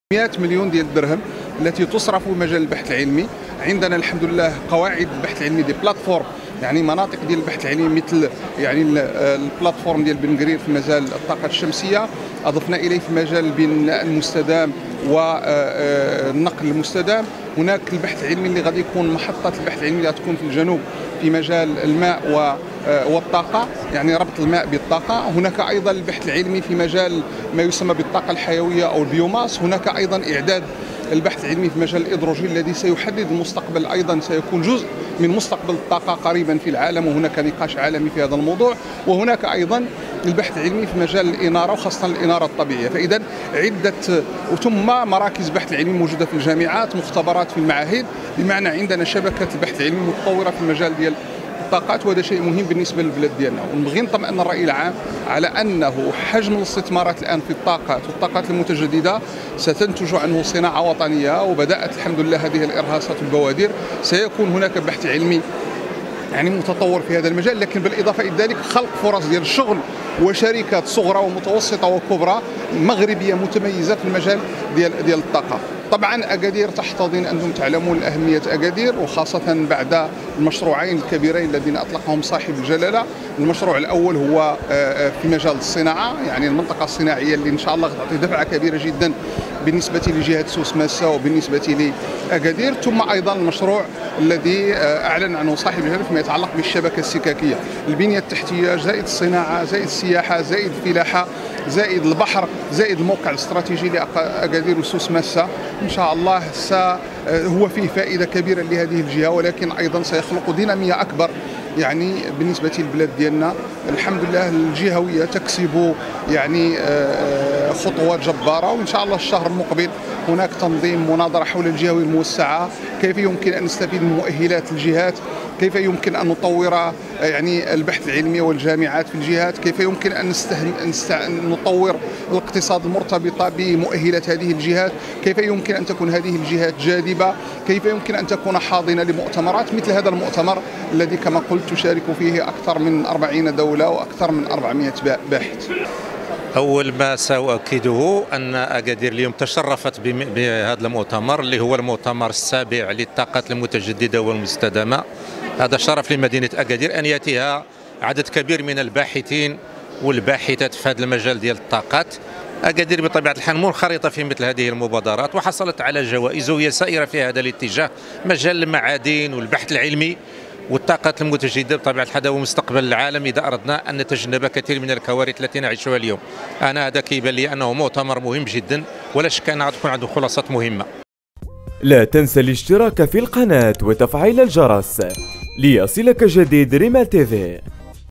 100 مليون ديال الدرهم التي تصرف في مجال البحث العلمي. عندنا الحمد لله قواعد البحث العلمي دي بلاتفورم، يعني مناطق ديال البحث العلمي مثل يعني البلاتفورم ديال بن قرير في مجال الطاقة الشمسية، أضفنا إليه في مجال البناء المستدام والنقل المستدام. هناك البحث العلمي اللي غادي يكون محطة البحث العلمي اللي غتكون في الجنوب في مجال الماء والطاقة، يعني ربط الماء بالطاقة. هناك أيضا البحث العلمي في مجال ما يسمى بالطاقة الحيوية أو البيوماس. هناك أيضا إعداد البحث العلمي في مجال الهيدروجين الذي سيحدد المستقبل، أيضا سيكون جزء من مستقبل الطاقة قريبا في العالم، وهناك نقاش عالمي في هذا الموضوع. وهناك أيضا البحث العلمي في مجال الإنارة وخاصة الإنارة الطبيعية. فإذا عدة ثم مراكز البحث العلمي موجودة في الجامعات، مختبرات في المعاهد، بمعنى عندنا شبكة البحث العلمي متطورة في المجال ديال الطاقات، وهذا شيء مهم بالنسبه للبلاد ديالنا. ونبغي نطمئن الراي العام على انه حجم الاستثمارات الان في الطاقات والطاقات المتجدده ستنتج عنه صناعه وطنيه، وبدات الحمد لله هذه الارهاصات والبوادر. سيكون هناك بحث علمي يعني متطور في هذا المجال، لكن بالاضافه الى ذلك خلق فرص ديال الشغل وشركات صغرى ومتوسطه وكبرى مغربيه متميزه في المجال ديال الطاقه. طبعا اكادير تحتضن، انتم تعلمون اهميه اكادير، وخاصه بعد المشروعين الكبيرين الذين اطلقهم صاحب الجلاله. المشروع الاول هو في مجال الصناعه، يعني المنطقه الصناعيه اللي ان شاء الله تعطي دفعه كبيره جدا بالنسبه لجهه سوس ماسه وبالنسبه لاكادير. ثم ايضا المشروع الذي اعلن عنه صاحب الجلاله فيما يتعلق بالشبكه السككيه، البنيه التحتيه زائد الصناعه زائد السياحه زائد الفلاحه زائد البحر زائد الموقع الاستراتيجي لاكادير وسوس ماسه. ان شاء الله هو فيه فائده كبيره لهذه الجهه، ولكن ايضا سيخلق ديناميه اكبر يعني بالنسبه للبلاد ديالنا. الحمد لله الجهويه تكسب يعني خطوات جباره، وان شاء الله الشهر المقبل هناك تنظيم مناظره حول الجهويه الموسعه، كيف يمكن ان نستفيد من مؤهلات الجهات، كيف يمكن ان نطور يعني البحث العلمي والجامعات في الجهات، كيف يمكن ان نطور الاقتصاد المرتبط بمؤهلات هذه الجهات، كيف يمكن ان تكون هذه الجهات جاذبه، كيف يمكن ان تكون حاضنه لمؤتمرات مثل هذا المؤتمر الذي كما قلت تشارك فيه اكثر من 40 دوله واكثر من 400 باحث. أول ما سأؤكده أن أكادير اليوم تشرفت بهذا المؤتمر اللي هو المؤتمر السابع للطاقات المتجددة والمستدامة. هذا شرف لمدينة أكادير أن يأتيها عدد كبير من الباحثين والباحثات في هذا المجال ديال الطاقات. أكادير بطبيعة الحال منخرطة في مثل هذه المبادرات وحصلت على جوائز، وهي سائرة في هذا الاتجاه. مجال المعادن والبحث العلمي والطاقات المتجددة بطبيعة الحال هو مستقبل العالم إذا أردنا أن نتجنب كثير من الكوارث التي نعيشها اليوم. أنا هذا كيبان لي أنه مؤتمر مهم جدا، ولا شك أنها تكون عنده خلاصات مهمة. لا تنسى الاشتراك في القناة وتفعيل الجرس ليصلك جديد ريمال تيفي.